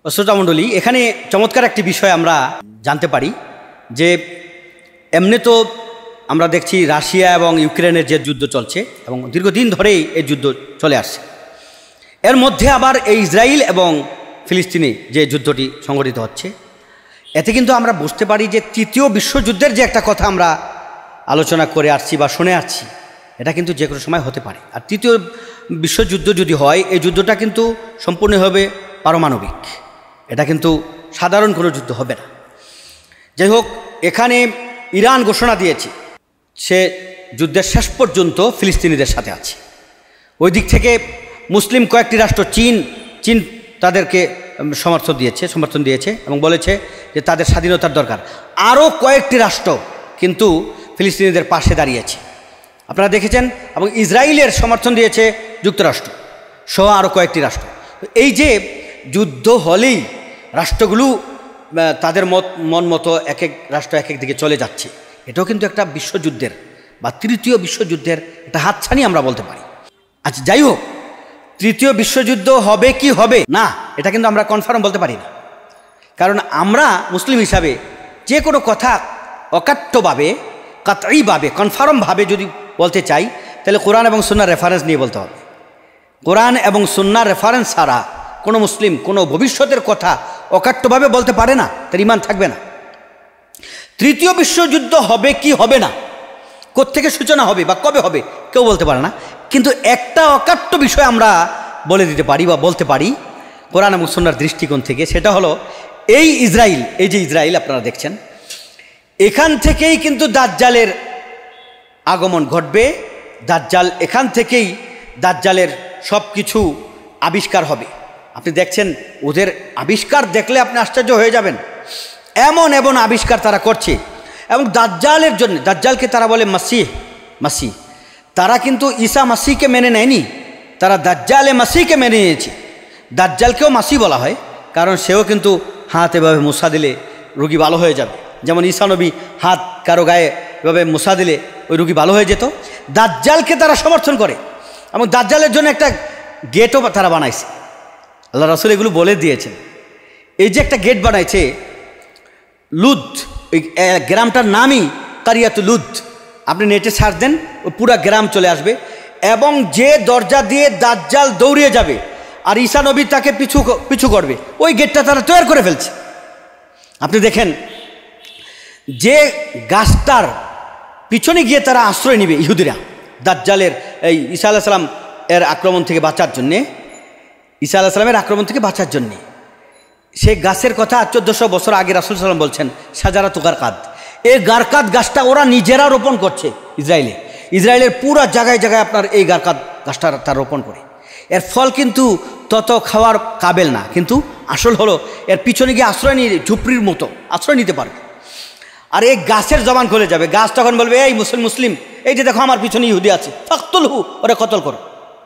শ্রোতামণ্ডলী, এখানে চমৎকার একটি বিষয় আমরা জানতে পারি যে এমনি তো আমরা দেখছি রাশিয়া এবং ইউক্রেনের যে যুদ্ধ চলছে এবং দীর্ঘদিন ধরেই এই যুদ্ধ চলে আসছে। এর মধ্যে আবার এই ইসরায়েল এবং ফিলিস্তিনি যে যুদ্ধটি সংঘটিত হচ্ছে, এতে কিন্তু আমরা বুঝতে পারি যে তৃতীয় বিশ্বযুদ্ধের যে একটা কথা আমরা আলোচনা করে আসছি বা শুনে আসছি, এটা কিন্তু যে কোনো সময় হতে পারে। আর তৃতীয় বিশ্বযুদ্ধ যদি হয়, এই যুদ্ধটা কিন্তু সম্পূর্ণ হবে পারমাণবিক, এটা কিন্তু সাধারণ কোনো যুদ্ধ হবে না। যাই হোক, এখানে ইরান ঘোষণা দিয়েছে সে যুদ্ধের শেষ পর্যন্ত ফিলিস্তিনিদের সাথে আছে। ওই দিক থেকে মুসলিম কয়েকটি রাষ্ট্র চীন তাদেরকে সমর্থন দিয়েছে এবং বলেছে যে তাদের স্বাধীনতার দরকার। আরও কয়েকটি রাষ্ট্র কিন্তু ফিলিস্তিনিদের পাশে দাঁড়িয়েছে, আপনারা দেখেছেন। এবং ইসরায়েলের সমর্থন দিয়েছে যুক্তরাষ্ট্র সহ আরও কয়েকটি রাষ্ট্র। এই যে যুদ্ধ হলেই রাষ্ট্রগুলো তাদের মন মতো এক এক রাষ্ট্র এক এক দিকে চলে যাচ্ছে, এটাও কিন্তু একটা বিশ্বযুদ্ধের বা তৃতীয় বিশ্বযুদ্ধের একটা হাতছানি আমরা বলতে পারি। আচ্ছা, যাই হোক, তৃতীয় বিশ্বযুদ্ধ হবে কি হবে না, এটা কিন্তু আমরা কনফার্ম বলতে পারি না। কারণ আমরা মুসলিম হিসাবে যে কোনো কথা অকাট্যভাবে, কাতঈভাবে, কনফার্মভাবে যদি বলতে চাই, তাহলে কোরআন এবং সুন্নাহর রেফারেন্স নিয়ে বলতে হবে। কোরআন এবং সুন্নাহর রেফারেন্স ছাড়া কোনো মুসলিম কোনো ভবিষ্যতের কথা অকাট্যভাবে বলতে পারে না, তার ঈমান থাকবে না। তৃতীয় বিশ্বযুদ্ধ হবে কি হবে না, কোত্থেকে সূচনা হবে বা কবে হবে, কেউ বলতে পারে না। কিন্তু একটা অকাট্য বিষয় আমরা বলে দিতে পারি বা বলতে পারি কোরআন এবং সুন্নাহর দৃষ্টিকোণ থেকে, সেটা হলো এই যে ইসরায়েল আপনারা দেখছেন, এখান থেকেই কিন্তু দাজ্জালের আগমন ঘটবে। এখান থেকেই দাজ্জালের সব কিছু আবিষ্কার হবে। আপনি দেখছেন, ওদের আবিষ্কার দেখলে আপনি আশ্চর্য হয়ে যাবেন, এমন এমন আবিষ্কার তারা করছে। এবং দাজ্জালের জন্য, দাজ্জালকে তারা বলে মাসিহ, তারা কিন্তু ঈসা মাসিহকে মেনে নেয়নি, তারা দাজ্জালে মাসিহকে মেনে নিয়েছে। দাজ্জালকেও মাসিহ বলা হয়, কারণ সেও কিন্তু হাত এভাবে মুসা দিলে রোগী ভালো হয়ে যাবে। যেমন ঈসা নবী হাত কারো গায়ে এভাবে মুসা দিলে ওই রোগী ভালো হয়ে যেত। দাজ্জালকে তারা সমর্থন করে এবং দাজ্জালের জন্য একটা গেটও তারা বানাইছে। আল্লাহ রাসূল এগুলো বলে দিয়েছেন। এই যে একটা গেট বানাইছে লুদ, ওই গ্রামটার নামই কারিয়াতু লুদ। আপনি নেটে সার্চ দেন, ওই পুরা গ্রাম চলে আসবে। এবং যে দরজা দিয়ে দাজ্জাল দৌড়িয়ে যাবে আর ঈসা নবী তাকে পিছু করবে, ওই গেটটা তারা তৈরি করে ফেলছে। আপনি দেখেন, যে গাছটার পিছনে গিয়ে তারা আশ্রয় নেবে ইহুদিরা, দাজ্জালের এই ঈসা আলাইহিস সালাম এর আক্রমণ থেকে বাঁচার জন্যে, ঈসা আলাইহিস সালামের আক্রমণ থেকে বাঁচার জন্যে, সেই গাছের কথা 1400 বছর আগে রাসূল সাল্লাল্লাহু আলাইহি ওয়াসাল্লাম বলছেন, শাজারাতু গারকাদ। এই গারকাদ গাছটা ওরা নিজেরা রোপণ করছে ইসরায়েলের পুরো জায়গায় জায়গায় আপনার এই গারকাদ গাছটা তার রোপণ করে। এর ফল কিন্তু তত খাওয়ার কাবেল না, কিন্তু আসল হলো এর পিছনে গিয়ে আশ্রয় নিয়ে ঝুপড়ির মতো আশ্রয় নিতে পারবে। আর এই গাছের জবান খুলে যাবে, গাছ তখন বলবে, এই মুসলিম, এই যে দেখো আমার পিছনে ইহুদি আছে, ফাকতুলহু, ওরা কতল করো।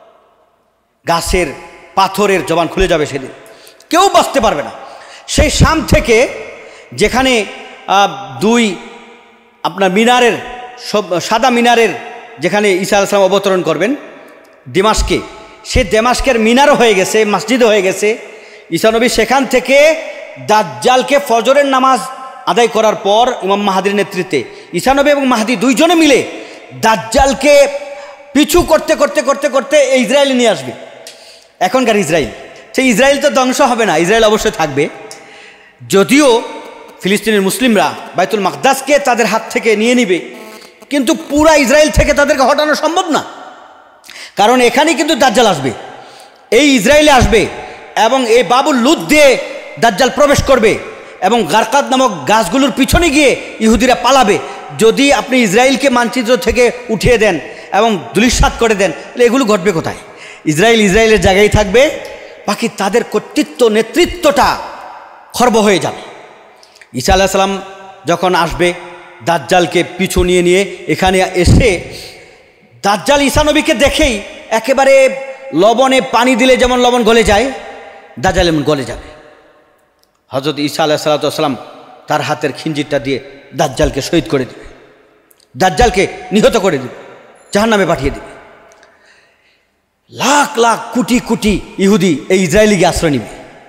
গাছের পাথরের জবান খুলে যাবে, সেদিন কেউ বাঁচতে পারবে না। সেই শাম থেকে যেখানে দুই আপনার মিনারের, সাদা মিনারের যেখানে ঈসা আলাইহিস সালাম অবতরণ করবেন দিমাশকে, সে দেমাশকের মিনারও হয়ে গেছে, মসজিদও হয়ে গেছে। ঈসা নবী সেখান থেকে দাজ্জালকে ফজরের নামাজ আদায় করার পর ইমাম মাহাদির নেতৃত্বে ঈসা নবী এবং মাহাদি দুইজনে মিলে দাজ্জালকে পিছু করতে করতে করতে করতে ইসরায়েলে নিয়ে আসবে। এখনকার ইসরায়েল, সেই ইসরায়েল তো ধ্বংস হবে না, ইসরায়েল অবশ্যই থাকবে। যদিও ফিলিস্তিনের মুসলিমরা বাইতুল মাকদাসকে তাদের হাত থেকে নিয়ে নিবে, কিন্তু পুরা ইসরায়েল থেকে তাদেরকে হটানো সম্ভব না। কারণ এখানেই কিন্তু দাজ্জাল আসবে, এই ইসরায়েলে আসবে এবং এই বাবুল লুদ দিয়ে দাজ্জাল প্রবেশ করবে এবং গারকাদ নামক গাছগুলোর পিছনে গিয়ে ইহুদিরা পালাবে। যদি আপনি ইসরায়েলকে মানচিত্র থেকে উঠিয়ে দেন এবং ধূলিসাৎ করে দেন, তাহলে এগুলো ঘটবে কোথায়? ইসরায়েলের জায়গায় থাকবে, বাকি তাদের কর্তৃত্ব নেতৃত্বটা খর্ব হয়ে যাবে। ঈসা আলাইহিস সালাম যখন আসবে, দাজ্জালকে পিছু নিয়ে এখানে এসে দাজ্জাল ঈসা নবীকে দেখেই একেবারে লবণে পানি দিলে যেমন লবণ গলে যায়, দাজ্জাল এমন গলে যাবে। হযরত ঈসা আলাইহিস সালাম তার হাতের খিঞ্জিরটা দিয়ে দাজ্জালকে শহীদ করে দেবে, দাজ্জালকে নিহত করে দেবে, জাহান্নামে পাঠিয়ে দেবে। লাখ লাখ কোটি কোটি ইহুদি এই ইসরায়েলিকে আশ্রয় নেবে।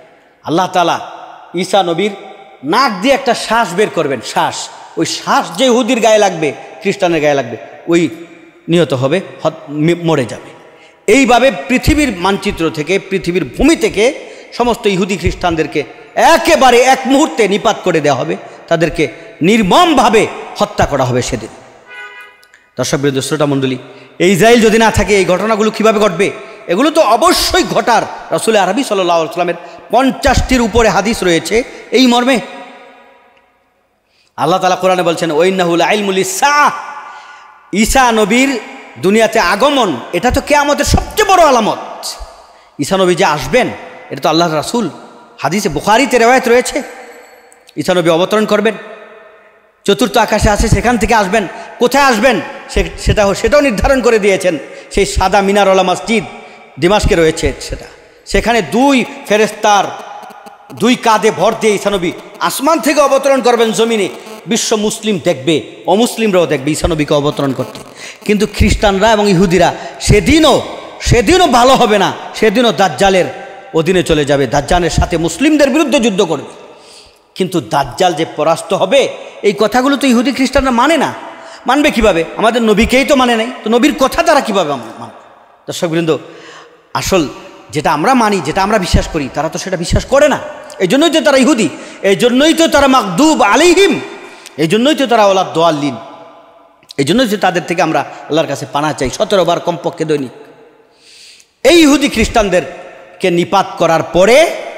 আল্লাহ তাআলা ঈসা নবীর নাক দিয়ে একটা শ্বাস বের করবেন, শ্বাস, ওই শ্বাস যে ইহুদির গায়ে লাগবে, খ্রিস্টানের গায়ে লাগবে, ওই নিহত হবে, মরে যাবে। এইভাবে পৃথিবীর মানচিত্র থেকে, পৃথিবীর ভূমি থেকে সমস্ত ইহুদি খ্রিস্টানদেরকে একেবারে এক মুহূর্তে নিপাত করে দেওয়া হবে, তাদেরকে নির্মমভাবে হত্যা করা হবে সেদিন। দর্শকবৃন্দ, শ্রোতা মণ্ডলী, এই ইসরায়েল যদি না থাকে এই ঘটনাগুলো কিভাবে ঘটবে? এগুলো তো অবশ্যই ঘটার। রাসূল আরবি সাল্লাল্লাহু আলাইহি ওয়াসাল্লামের 50টির উপরে হাদিস রয়েছে এই মর্মে। আল্লাহ তাআলা কোরআনে বলছেন, ওয়াইন্নাহু লাইলমুল লিসসাআহ, ঈসা নবীর দুনিয়াতে আগমন এটা তো কিয়ামতের সবচেয়ে বড় আলামত। ঈসা নবী যে আসবেন এটা তো আল্লাহর রাসূল, হাদিসে বুখারীতে রিওয়ায়াত রয়েছে। ঈসা নবী অবতরণ করবেন, চতুর্থ আকাশে আছে, সেখান থেকে আসবেন। কোথায় আসবেন সেটাও নির্ধারণ করে দিয়েছেন। সেই সাদা মিনারওয়ালা মসজিদ দিমাশকে রয়েছে, সেখানে 2 ফেরেশতার 2 কাঁধে ভর দিয়ে ঈসা নবী আসমান থেকে অবতরণ করবেন জমিনে। বিশ্ব মুসলিম দেখবে, অমুসলিমরাও দেখবে ঈসা নবীকে অবতরণ করতে। কিন্তু খ্রিস্টানরা এবং ইহুদিরা সেদিনও ভালো হবে না, সেদিনও দাজ্জালের অধীনে চলে যাবে, দাজ্জালের সাথে মুসলিমদের বিরুদ্ধে যুদ্ধ করবে। কিন্তু দাজ্জাল যে পরাস্ত হবে এই কথাগুলো তো ইহুদি খ্রিস্টানরা মানে না। মানবে কিভাবে? আমাদের নবীকেই তো মানে নাই, তো নবীর কথা তারা কীভাবে মানবে? দর্শকবৃন্দ, আসল যেটা আমরা মানি, যেটা আমরা বিশ্বাস করি, তারা তো সেটা বিশ্বাস করে না। এই জন্যই তো তারা ইহুদি, এই জন্যই তো তারা মাগদুব আলাইহিম, এই জন্যই তো তারা ওয়ালাদ দাল্লিন, এই জন্যই তো তাদের থেকে আমরা আল্লাহর কাছে পানা চাই 17 বার কমপক্ষে দৈনিক। এই ইহুদি খ্রিস্টানদেরকে নিপাত করার পরে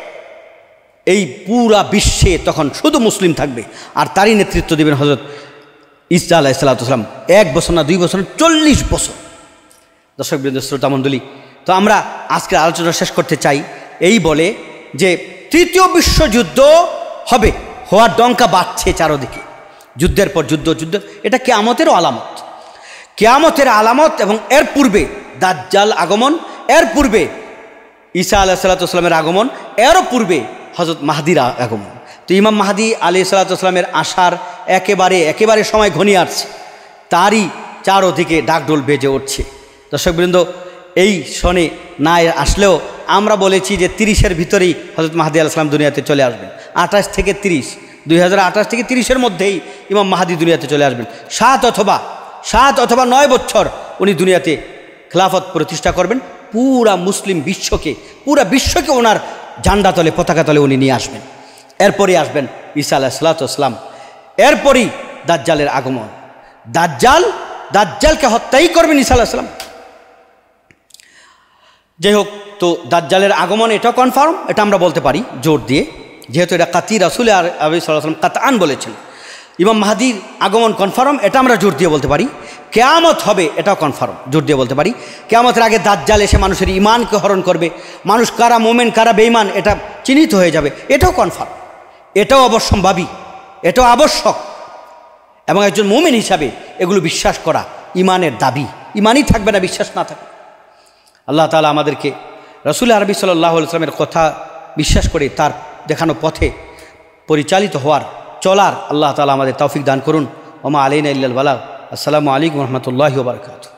এই পুরা বিশ্বে তখন শুধু মুসলিম থাকবে, আর তারই নেতৃত্ব দেবেন হযরত ঈসা আলাইহিস সালাম। 1 বছর না 2 বছর না 40 বছর। দর্শকবৃন্দ, শ্রোতা মণ্ডলী, তো আমরা আজকের আলোচনা শেষ করতে চাই এই বলে যে তৃতীয় বিশ্বযুদ্ধ হবে, হওয়ার ডঙ্কা বাজছে চারদিকে, যুদ্ধের পর যুদ্ধ, এটা কিয়ামতেরও আলামত, কিয়ামতের আলামত। এবং এর পূর্বে দাজ্জাল আগমন, এর পূর্বে ঈসা আলাইহিস সালামের আগমন, এরও পূর্বে হযরত মাহদির আগমন। তো ইমাম মাহদি আলাইহিস সালামের আসার একেবারে সময় ঘনিয়ে আসছে, তারই চারদিকে ডাকডোল বেজে উঠছে। দর্শকবৃন্দ, এই সনে না আসলেও আমরা বলেছি যে 30-এর ভিতরেই হযরত মাহদি আলাইহিস সালাম দুনিয়াতে চলে আসবেন। 28 থেকে 30, 2028 থেকে 30-এর মধ্যেই ইমাম মাহদি দুনিয়াতে চলে আসবেন। 7 অথবা 9 বছর উনি দুনিয়াতে খেলাফত প্রতিষ্ঠা করবেন। পুরা মুসলিম বিশ্বকে, পুরা বিশ্বকে ওনার ঝান্ডা তলে, পতাকা তলে উনি নিয়ে আসবেন। এরপরই আসবেন ঈসা আলাইহিস সালাম, এরপরই দাজ্জালের আগমন। দাজ্জালকে হত্যাই করবেন ঈসা আলাইহিস সালাম। যাই হোক, তো দাজ্জালের আগমন এটাও কনফার্ম, এটা আমরা বলতে পারি জোর দিয়ে, যেহেতু এটা কাতি রাসূল আরবি সাল্লাল্লাহু আলাইহি ওয়াসাল্লাম কাতআন বলেছেন। ইমাম মাহদির আগমন কনফার্ম, এটা আমরা জোর দিয়ে বলতে পারি। কিয়ামত হবে, এটাও কনফার্ম, জোর দিয়ে বলতে পারি। কিয়ামতের আগে দাজ্জাল এসে মানুষের ঈমানকে হরণ করবে, মানুষ কারা মুমিন কারা বেঈমান এটা চিহ্নিত হয়ে যাবে, এটাও কনফার্ম, এটাও অবশ্যম্ভাবী, এটাও আবশ্যক। এবং একজন মুমিন হিসাবে এগুলো বিশ্বাস করা ঈমানের দাবি। ঈমানই থাকবে না বিশ্বাস না থাকে। আল্লাহ তাআলা আমাদেরকে রাসূল আরবি সাল্লাল্লাহু আলাইহি ওয়াসাল্লামের কথা বিশ্বাস করে তার দেখানো পথে পরিচালিত হওয়ার, চলার আল্লাহ তাআলা আমাদের তৌফিক দান করুন। ওমা আলাইনা ইল্লাল বালাগ। আসসালামু আলাইকুম ওয়া রাহমাতুল্লাহি ওয়া বারাকাতুহু।